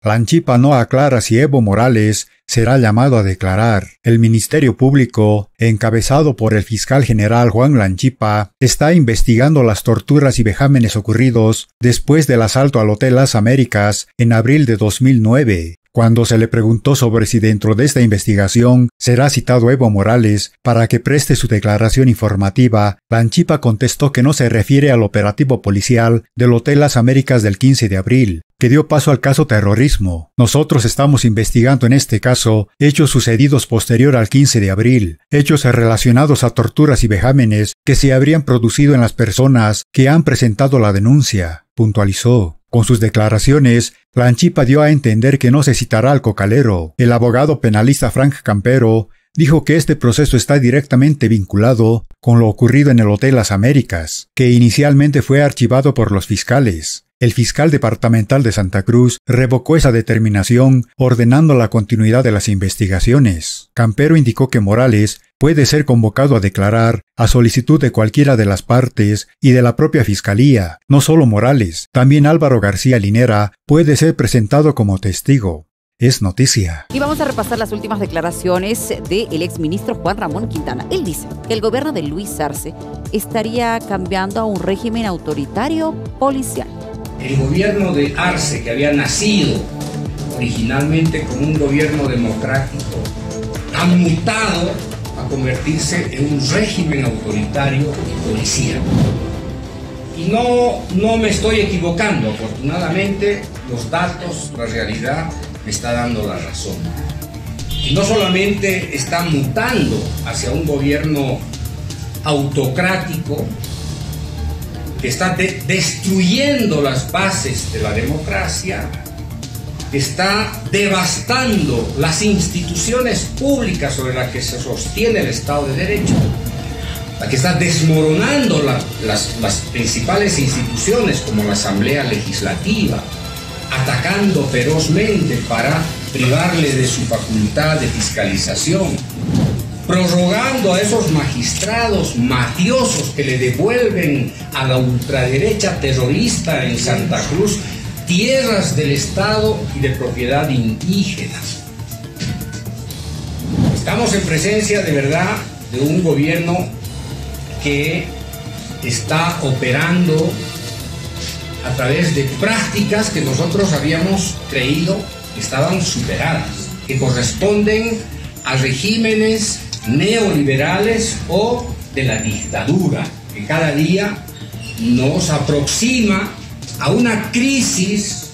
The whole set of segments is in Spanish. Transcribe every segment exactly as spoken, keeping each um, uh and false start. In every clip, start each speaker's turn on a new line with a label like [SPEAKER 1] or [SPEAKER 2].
[SPEAKER 1] Lanchipa no aclara si Evo Morales será llamado a declarar. El Ministerio Público, encabezado por el fiscal general Juan Lanchipa, está investigando las torturas y vejámenes ocurridos después del asalto al Hotel Las Américas en abril de dos mil nueve. Cuando se le preguntó sobre si dentro de esta investigación será citado Evo Morales para que preste su declaración informativa, Lanchipa contestó que no se refiere al operativo policial del Hotel Las Américas del quince de abril, que dio paso al caso terrorismo. Nosotros estamos investigando en este caso hechos sucedidos posterior al quince de abril, hechos relacionados a torturas y vejámenes que se habrían producido en las personas que han presentado la denuncia, puntualizó. Con sus declaraciones, Lanchipa dio a entender que no se citará al cocalero. El abogado penalista Frank Campero dijo que este proceso está directamente vinculado con lo ocurrido en el Hotel Las Américas, que inicialmente fue archivado por los fiscales. El fiscal departamental de Santa Cruz revocó esa determinación, ordenando la continuidad de las investigaciones. Campero indicó que Morales puede ser convocado a declarar a solicitud de cualquiera de las partes y de la propia fiscalía. No solo Morales, también Álvaro García Linera puede ser presentado como testigo. Es noticia.
[SPEAKER 2] Y vamos a repasar las últimas declaraciones del exministro Juan Ramón Quintana. Él dice que el gobierno de Luis Arce estaría cambiando a un régimen autoritario policial.
[SPEAKER 3] El gobierno de Arce, que había nacido originalmente como un gobierno democrático, ha mutado a convertirse en un régimen autoritario y policial. Y no, no me estoy equivocando, afortunadamente los datos, la realidad me está dando la razón. Y no solamente está mutando hacia un gobierno autocrático, que está de destruyendo las bases de la democracia, está devastando las instituciones públicas sobre las que se sostiene el Estado de Derecho, la que está desmoronando la, las, las principales instituciones como la Asamblea Legislativa, atacando ferozmente para privarle de su facultad de fiscalización, prorrogando a esos magistrados mafiosos que le devuelven a la ultraderecha terrorista en Santa Cruz tierras del Estado y de propiedad indígena. Estamos en presencia de verdad de un gobierno que está operando a través de prácticas que nosotros habíamos creído que estaban superadas, que corresponden a regímenes neoliberales o de la dictadura, que cada día nos aproxima a una crisis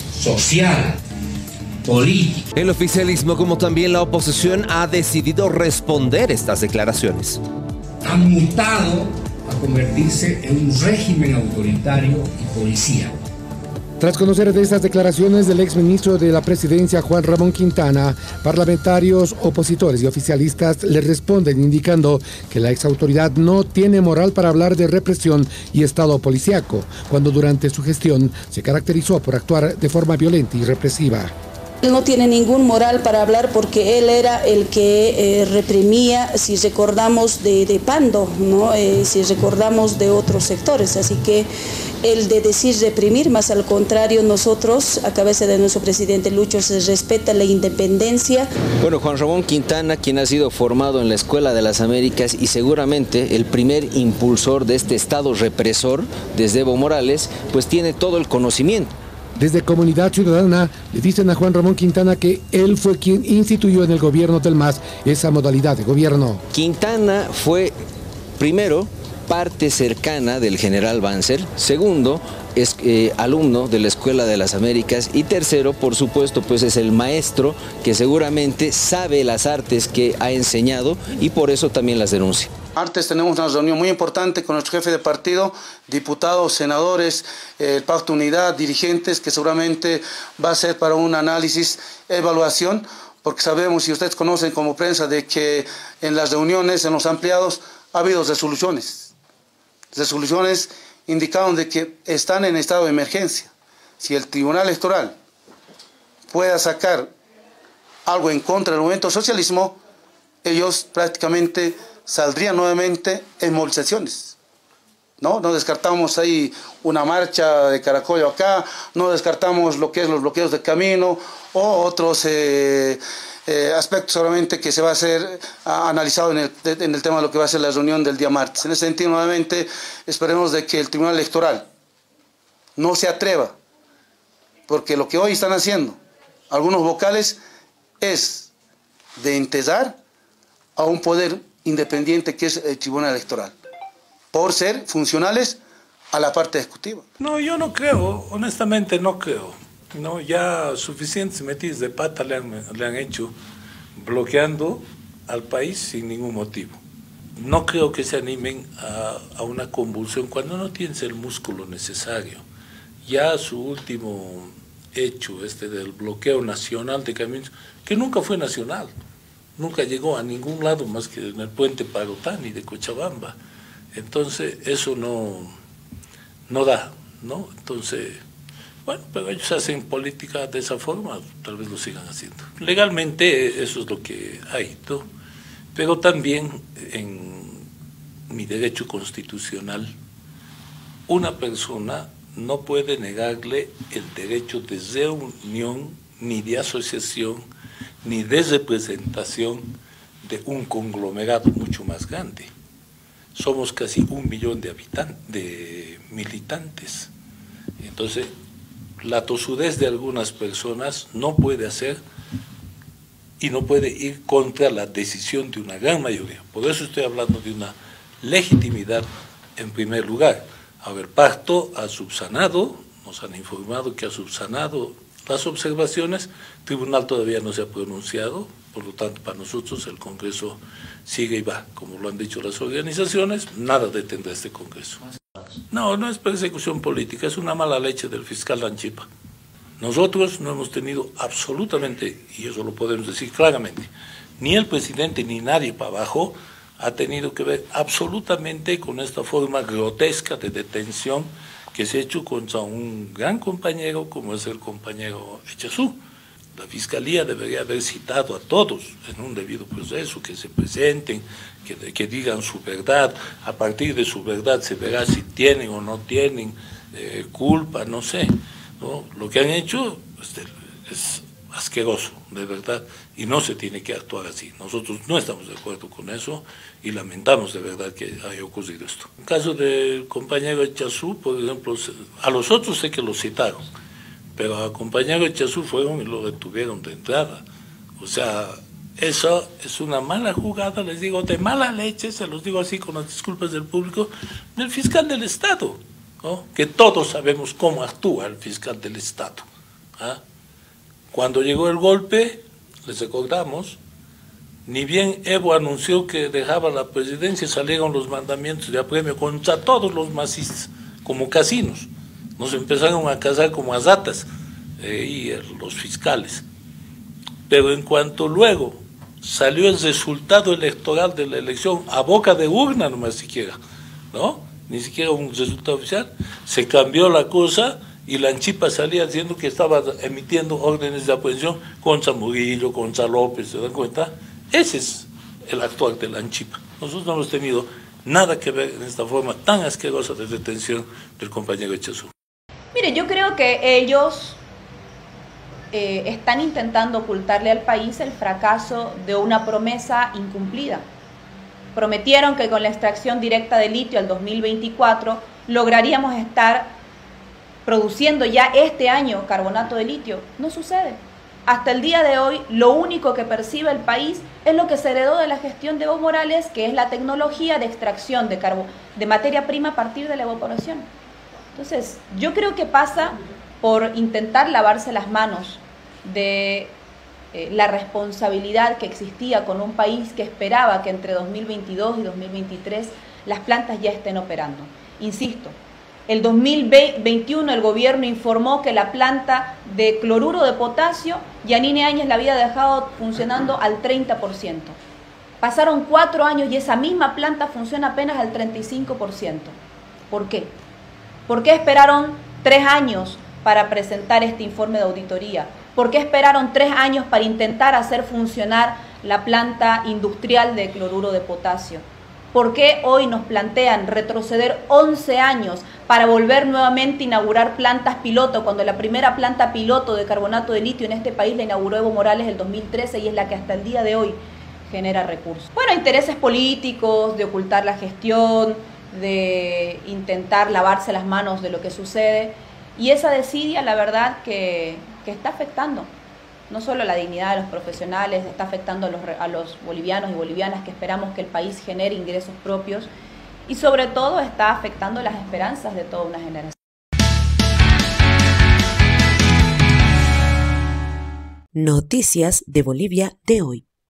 [SPEAKER 3] social, política.
[SPEAKER 4] El oficialismo, como también la oposición, ha decidido responder estas declaraciones.
[SPEAKER 3] Han mutado a convertirse en un régimen autoritario y policial.
[SPEAKER 5] Tras conocer de estas declaraciones del exministro de la Presidencia, Juan Ramón Quintana, parlamentarios, opositores y oficialistas le responden indicando que la exautoridad no tiene moral para hablar de represión y Estado policíaco, cuando durante su gestión se caracterizó por actuar de forma violenta y represiva.
[SPEAKER 6] Él no tiene ningún moral para hablar porque él era el que eh, reprimía, si recordamos de, de Pando, ¿no? eh, si recordamos de otros sectores, así que el de decir reprimir, más al contrario, nosotros, a cabeza de nuestro presidente Lucho, se respeta la independencia.
[SPEAKER 7] Bueno, Juan Ramón Quintana, quien ha sido formado en la Escuela de las Américas y seguramente el primer impulsor de este Estado represor desde Evo Morales, pues tiene todo el conocimiento.
[SPEAKER 5] Desde Comunidad Ciudadana le dicen a Juan Ramón Quintana que él fue quien instituyó en el gobierno del M A S esa modalidad de gobierno.
[SPEAKER 7] Quintana fue, primero, parte cercana del general Banzer, segundo, es eh, alumno de la Escuela de las Américas y tercero, por supuesto, pues es el maestro que seguramente sabe las artes que ha enseñado y por eso también las denuncia.
[SPEAKER 8] Antes tenemos una reunión muy importante con nuestro jefe de partido, diputados, senadores, eh, el Pacto Unidad, dirigentes, que seguramente va a ser para un análisis, evaluación, porque sabemos y ustedes conocen como prensa de que en las reuniones, en los ampliados, ha habido resoluciones. Resoluciones indicaron de que están en estado de emergencia. Si el Tribunal Electoral pueda sacar algo en contra del movimiento socialismo, ellos prácticamente saldrían nuevamente en movilizaciones. ¿no? No descartamos ahí una marcha de Caracollo acá, no descartamos lo que es los bloqueos de camino o otros eh, eh, aspectos solamente que se va a ser a, analizado en el, en el tema de lo que va a ser la reunión del día martes. En ese sentido, nuevamente, esperemos de que el Tribunal Electoral no se atreva, porque lo que hoy están haciendo algunos vocales es de entesar a un poder independiente que es el Tribunal Electoral, por ser funcionales a la parte ejecutiva.
[SPEAKER 9] No, yo no creo, honestamente no creo. No, ya suficientes metidas de pata le han, le han hecho bloqueando al país sin ningún motivo. No creo que se animen a, a una convulsión cuando no tienes el músculo necesario. Ya su último hecho, este del bloqueo nacional de caminos, que nunca fue nacional, nunca llegó a ningún lado más que en el puente Parotani de Cochabamba. Entonces eso no, no da, ¿no? Entonces, bueno, pero ellos hacen política de esa forma, tal vez lo sigan haciendo. Legalmente eso es lo que hay, ¿no? Pero también en mi derecho constitucional, una persona no puede negarle el derecho de reunión, ni de asociación, ni de representación de un conglomerado mucho más grande. Somos casi un millón de habitantes, de militantes. Entonces, la tosudez de algunas personas no puede hacer y no puede ir contra la decisión de una gran mayoría. Por eso estoy hablando de una legitimidad en primer lugar. A ver, Pacto ha subsanado, nos han informado que ha subsanado las observaciones, el tribunal todavía no se ha pronunciado, por lo tanto para nosotros el Congreso sigue y va, como lo han dicho las organizaciones, nada detendrá este Congreso. No, no es persecución política, es una mala leche del fiscal Lanchipa. Nosotros no hemos tenido absolutamente, y eso lo podemos decir claramente, ni el presidente ni nadie para abajo ha tenido que ver absolutamente con esta forma grotesca de detención que se ha hecho contra un gran compañero como es el compañero Echazú. La Fiscalía debería haber citado a todos en un debido proceso, que se presenten, que, que digan su verdad, a partir de su verdad se verá si tienen o no tienen eh, culpa, no sé, ¿no? Lo que han hecho este, es asqueroso, de verdad, y no se tiene que actuar así. Nosotros no estamos de acuerdo con eso y lamentamos de verdad que haya ocurrido esto. En el caso del compañero Echazú, por ejemplo, a los otros sé que lo citaron, pero al compañero Echazú fueron y lo detuvieron de entrada. O sea, eso es una mala jugada, les digo, de mala leche, se los digo así con las disculpas del público, del fiscal del Estado, ¿no? Que todos sabemos cómo actúa el fiscal del Estado, ¿ah? Cuando llegó el golpe, les recordamos, ni bien Evo anunció que dejaba la presidencia, salieron los mandamientos de apremio contra todos los masistas, como casinos. Nos empezaron a cazar como a ratas, eh, y eh, los fiscales. Pero en cuanto luego salió el resultado electoral de la elección, a boca de urna nomás siquiera, ¿no? Ni siquiera un resultado oficial, se cambió la cosa y Lanchipa salía diciendo que estaba emitiendo órdenes de aprehensión contra Murillo, contra López, ¿se dan cuenta? Ese es el actuar de Lanchipa. Nosotros no hemos tenido nada que ver en esta forma tan asquerosa de detención del compañero Echazú.
[SPEAKER 10] Mire, yo creo que ellos eh, están intentando ocultarle al país el fracaso de una promesa incumplida. Prometieron que con la extracción directa de litio al dos mil veinticuatro lograríamos estar produciendo ya este año carbonato de litio. No sucede. Hasta el día de hoy, lo único que percibe el país es lo que se heredó de la gestión de Evo Morales, que es la tecnología de extracción de, carbo de materia prima a partir de la evaporación. Entonces, yo creo que pasa por intentar lavarse las manos de eh, la responsabilidad que existía con un país que esperaba que entre dos mil veintidós y dos mil veintitrés las plantas ya estén operando. Insisto, el dos mil veintiuno el gobierno informó que la planta de cloruro de potasio, Yanine Áñez la había dejado funcionando al treinta por ciento. Pasaron cuatro años y esa misma planta funciona apenas al treinta y cinco por ciento. ¿Por qué? ¿Por qué esperaron tres años para presentar este informe de auditoría? ¿Por qué esperaron tres años para intentar hacer funcionar la planta industrial de cloruro de potasio? ¿Por qué hoy nos plantean retroceder once años para volver nuevamente a inaugurar plantas piloto, cuando la primera planta piloto de carbonato de litio en este país la inauguró Evo Morales en el dos mil trece y es la que hasta el día de hoy genera recursos? Bueno, intereses políticos, de ocultar la gestión, de intentar lavarse las manos de lo que sucede, y esa desidia, la verdad, que, que está afectando no solo la dignidad de los profesionales, está afectando a los, a los bolivianos y bolivianas que esperamos que el país genere ingresos propios, y sobre todo está afectando las esperanzas de toda una generación.
[SPEAKER 11] Noticias de Bolivia de hoy.